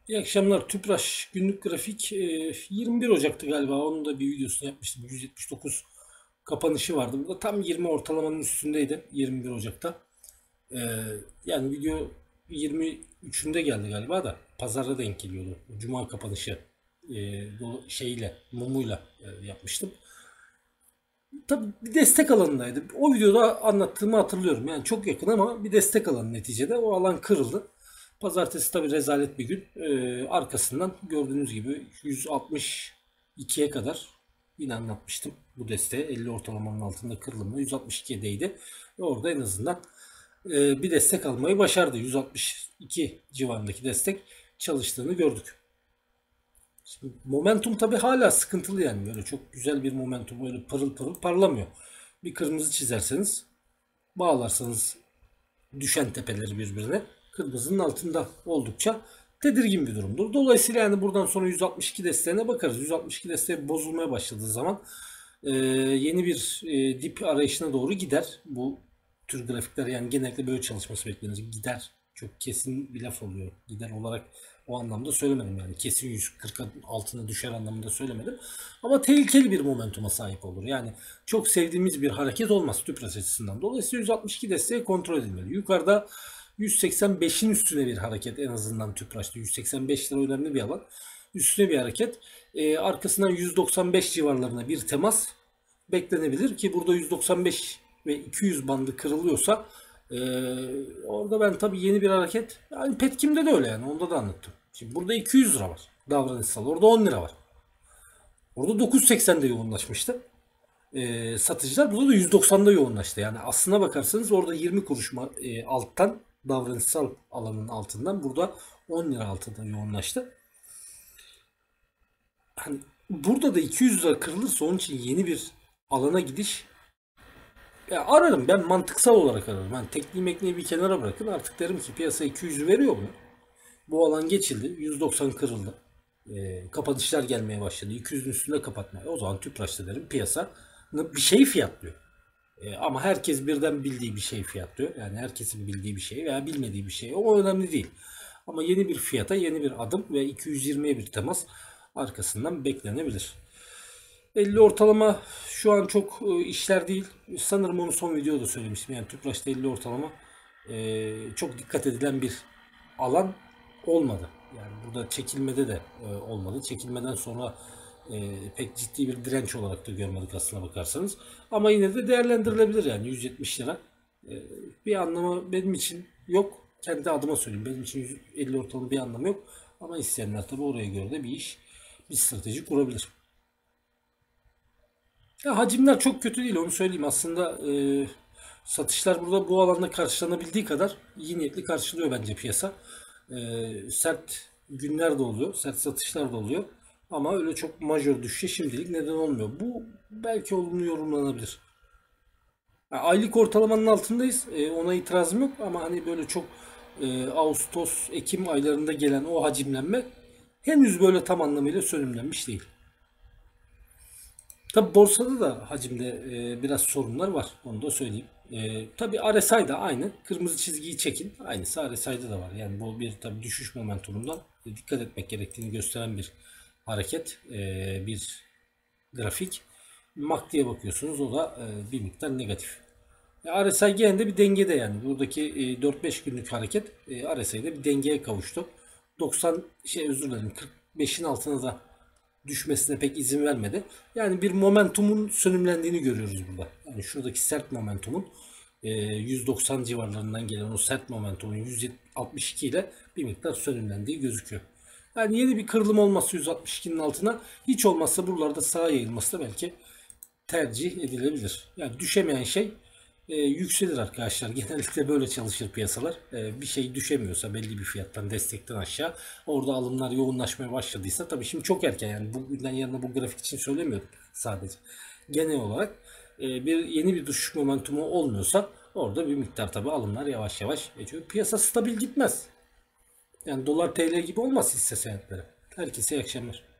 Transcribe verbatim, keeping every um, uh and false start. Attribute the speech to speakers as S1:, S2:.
S1: İyi akşamlar. Tüpraş günlük grafik e, yirmi bir Ocak'tı galiba. Onun da bir videosunu yapmıştım. yüz yetmiş dokuz kapanışı vardı. Burada tam yirmi ortalamanın üstündeydi yirmi bir Ocak'ta. E, Yani video yirmi üçünde geldi galiba da pazara denk geliyordu. Cuma kapanışı e, şeyle, mumuyla e, yapmıştım. Tabii bir destek alanındaydı. O videoda anlattığımı hatırlıyorum. Yani çok yakın ama bir destek alanı neticede. O alan kırıldı. Pazartesi tabii rezalet bir gün. Ee, arkasından gördüğünüz gibi yüz altmış ikiye kadar yine anlatmıştım bu desteği. elli ortalamanın altında kırılımda yüz altmış ikideydi. Ve orada en azından e, bir destek almayı başardı. yüz altmış iki civarındaki destek çalıştığını gördük. Şimdi momentum tabii hala sıkıntılı yani. Böyle çok güzel bir momentum böyle pırıl pırıl parlamıyor. Bir kırmızı çizerseniz, bağlarsanız düşen tepeleri birbirine, kırmızının altında oldukça tedirgin bir durumdur. Dolayısıyla yani buradan sonra yüz altmış iki desteğine bakarız. yüz altmış iki desteği bozulmaya başladığı zaman e, yeni bir e, dip arayışına doğru gider. Bu tür grafikler yani genellikle böyle çalışması beklenir. Gider. Çok kesin bir laf oluyor. Gider olarak o anlamda söylemedim yani. Kesin yüz kırkın altına düşer anlamında söylemedim. Ama tehlikeli bir momentuma sahip olur. Yani çok sevdiğimiz bir hareket olmaz Tüpraş açısından. Dolayısıyla yüz altmış iki desteği kontrol edilmeli. Yukarıda yüz seksen beşin üstüne bir hareket en azından Tüpraş'ta. yüz seksen beş lira önemli bir alan. Üstüne bir hareket. Ee, arkasından yüz doksan beş civarlarına bir temas beklenebilir ki burada yüz doksan beş ve iki yüz bandı kırılıyorsa e, orada ben tabii yeni bir hareket yani Petkim'de de öyle yani onda da anlattım. Şimdi burada iki yüz lira var davranışsal, orada on lira var. Orada dokuz seksende yoğunlaşmıştı. E, satıcılar burada da yüz doksanda yoğunlaştı. Yani aslına bakarsanız orada yirmi kuruş e, alttan davranışsal alanın altından burada on lira altında yoğunlaştı. Hani burada da iki yüz lira kırılırsa onun için yeni bir alana gidiş ya ararım ben mantıksal olarak ararım. Yani tekniği mekniği bir kenara bırakın artık derim ki piyasa iki yüzü veriyor mu? Bu alan geçildi. yüz doksan kırıldı. E, kapanışlar gelmeye başladı. iki yüzün üstünde kapatmaya. O zaman Tüpraş'ta derim piyasa bir şey fiyatlıyor. E, ama herkes birden bildiği bir şey fiyatlıyor. Yani herkesin bildiği bir şey veya bilmediği bir şey. O önemli değil. Ama yeni bir fiyata yeni bir adım ve iki yüz yirmiye bir temas arkasından beklenebilir. elli ortalama şu an çok e, işler değil. Sanırım onu son videoda söylemiştim. Yani Tüpraş'ta elli ortalama e, çok dikkat edilen bir alan olmadı. Yani burada çekilmede de e, olmadı. Çekilmeden sonra e, pek ciddi bir direnç olarak da görmedik aslına bakarsanız. Ama yine de değerlendirilebilir yani yüz yetmiş lira. E, bir anlamı benim için yok. Kendi adıma söyleyeyim. Benim için yüz elli ortalama bir anlamı yok. Ama isteyenler tabi oraya göre de bir iş, bir strateji kurabilir. Ya hacimler çok kötü değil onu söyleyeyim. Aslında e, satışlar burada bu alanda karşılanabildiği kadar iyi niyetli karşılıyor bence piyasa. E, sert günler de oluyor, sert satışlar da oluyor. Ama öyle çok majör düşüşe şimdilik neden olmuyor. Bu belki olumlu yorumlanabilir. Ya aylık ortalamanın altındayız. E, ona itirazım yok ama hani böyle çok e, Ağustos, Ekim aylarında gelen o hacimlenme henüz böyle tam anlamıyla sönümlenmiş değil. Tabi borsada da hacimde e, biraz sorunlar var. Onu da söyleyeyim. E, tabi R S I da aynı. Kırmızı çizgiyi çekin. Aynısı R S I'da da var. Yani bu bir tabi düşüş momentumundan dikkat etmek gerektiğini gösteren bir hareket. E, bir grafik. M A C D'ye bakıyorsunuz. O da e, bir miktar negatif. E, R S I gene de bir dengede yani. Buradaki e, dört beş günlük hareket e, R S I'de bir dengeye kavuştu. doksan şey özür dilerim kırk beşin altına da düşmesine pek izin vermedi. Yani bir momentumun sönümlendiğini görüyoruz burada. Yani şuradaki sert momentumun e, yüz doksan civarlarından gelen o sert momentumun yüz altmış iki ile bir miktar sönümlendiği gözüküyor. Yani yeni bir kırılım olması yüz altmış ikinin altına hiç olmazsa buralarda sağa yayılması da belki tercih edilebilir. Yani düşemeyen şey e, yükselir arkadaşlar. Genellikle böyle çalışır piyasalar. E, bir şey düşemiyorsa belli bir fiyattan destekten aşağı orada alımlar yoğunlaşmaya başladıysa tabii şimdi çok erken yani bugünden yarına bu grafik için söylemiyorum sadece. Genel olarak e, bir yeni bir düşüş momentumu olmuyorsa orada bir miktar tabii alımlar yavaş yavaş geçiyor. Piyasa stabil gitmez. Yani dolar T L gibi olmaz hisse senetleri. Herkese iyi akşamlar.